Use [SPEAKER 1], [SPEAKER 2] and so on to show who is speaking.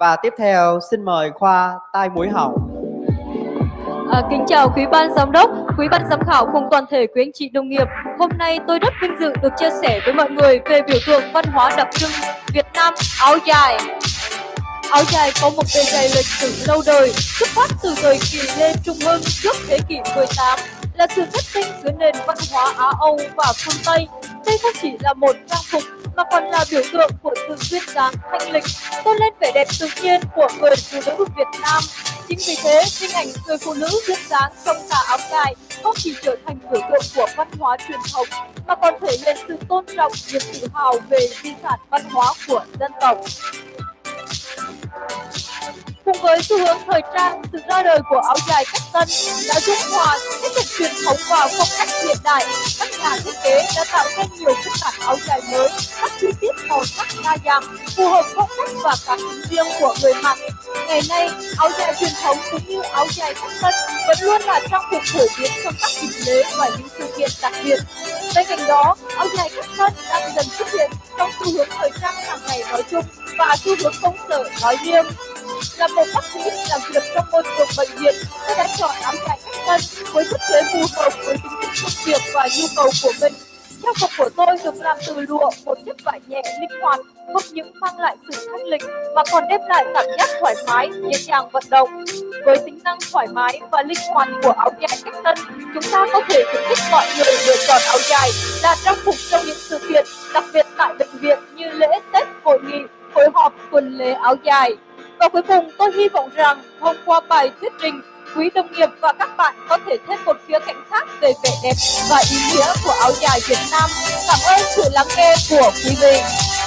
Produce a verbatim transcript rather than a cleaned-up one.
[SPEAKER 1] Và tiếp theo xin mời khoa tai mũi họng.
[SPEAKER 2] À, kính chào quý ban giám đốc, quý ban giám khảo cùng toàn thể quý anh chị đồng nghiệp. Hôm nay tôi rất vinh dự được chia sẻ với mọi người về biểu tượng văn hóa đặc trưng Việt Nam, áo dài. Áo dài có một bề dày lịch sử lâu đời, xuất phát từ thời kỳ Lê Trung Hưng trước thế kỷ mười tám, là sự kết tinh giữa nền văn hóa Á Âu và phương Tây. Đây không chỉ là một trang phục mà còn là biểu tượng của sự duyên dáng thanh lịch, tôn lên vẻ đẹp tự nhiên của người phụ nữ Việt Nam. Chính vì thế, hình ảnh người phụ nữ duyên dáng trong tà áo dài không chỉ trở thành biểu tượng của văn hóa truyền thống mà còn thể hiện sự tôn trọng, niềm tự hào về di sản văn hóa của dân tộc. Cùng với xu hướng thời trang, sự ra đời của áo dài cách tân đã dung hòa kết hợp truyền thống và phong cách hiện đại. Các nhà thiết kế đã tạo ra nhiều phiên bản áo dài mới, các chi tiết màu sắc đa dạng, phù hợp phong cách và cá tính riêng của người mặc. Ngày nay, áo dài truyền thống cũng như áo dài cách tân vẫn luôn là trang phục phổ biến trong các dịp lễ và những sự kiện đặc biệt. Bên cạnh đó, áo dài cách tân đang dần xuất hiện trong xu hướng thời trang hàng ngày nói chung và xu hướng công sở nói riêng. Là một bác sĩ làm việc trong môi trường bệnh viện, tôi đã chọn áo dài cách tân với thiết kế phù hợp với tính chất công việc và nhu cầu của mình. Trang phục của tôi được làm từ lụa, một chiếc vải nhẹ linh hoạt, không những mang lại sự thanh lịch mà còn đem lại cảm giác thoải mái, nhẹ nhàng vận động. Với tính năng thoải mái và linh hoạt của áo dài cách tân, chúng ta có thể khuyến khích mọi người lựa chọn áo dài là trang phục trong những sự kiện, đặc biệt tại bệnh viện như lễ, Tết, hội nghị, hội họp, tuần lễ áo dài. Và cuối cùng, tôi hy vọng rằng thông qua bài thuyết trình, quý đồng nghiệp và các bạn có thể thêm một khía cạnh khác về vẻ đẹp và ý nghĩa của áo dài Việt Nam. Cảm ơn sự lắng nghe của quý vị.